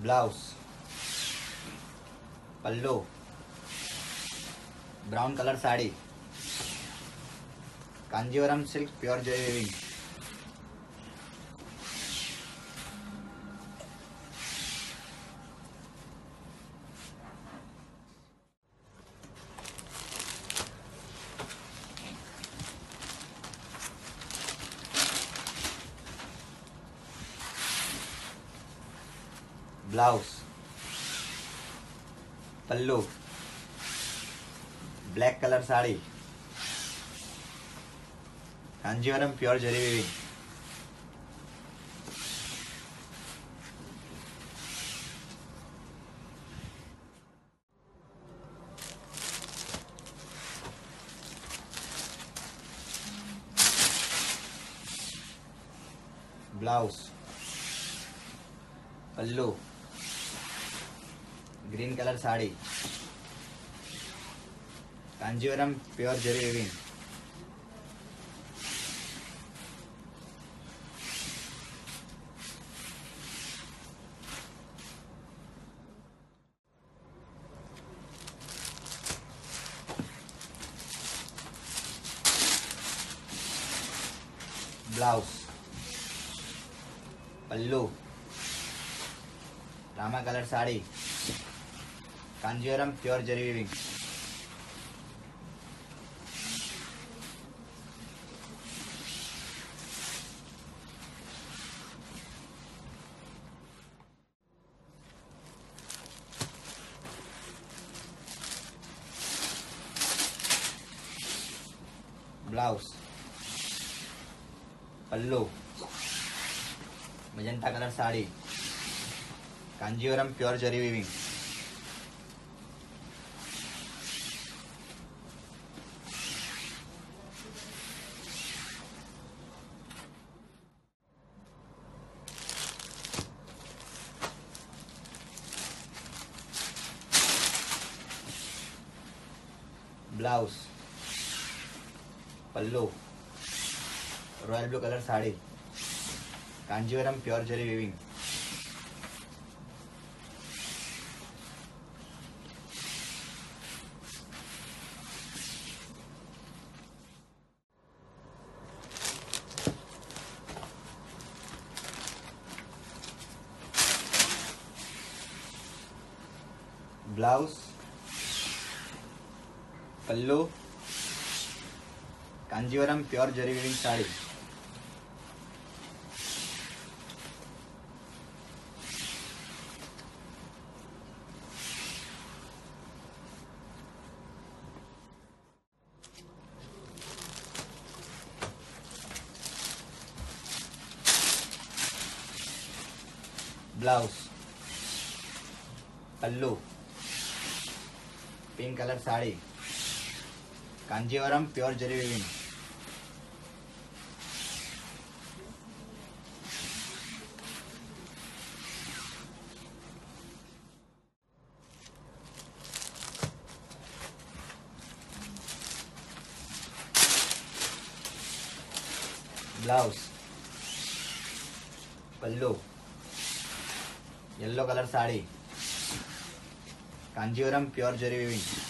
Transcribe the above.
blouse, pallu, brown colour sari, Kanjivaram silk pure zari weaving, blouse, pallu, black colour sari, Kanjivaram pure zari weaving, blouse, pallu, green colour sari, Kanjivaram pure zari weaving, blouse, pallu, rama colour sari, Kanjivaram pure zari weaving, blouse, pallu, magenta colour sari, Kanjivaram pure zari weaving, blouse, pallu, royal blue colour sari, Kanjivaram pure zari weaving, blouse, pallu, Kanjivaram pure zari weaving sari, blouse, pallu, pink colour sari, Kanjivaram pure zari weaving, blouse, pallu, yellow colour sari, Kanjivaram pure zari weaving,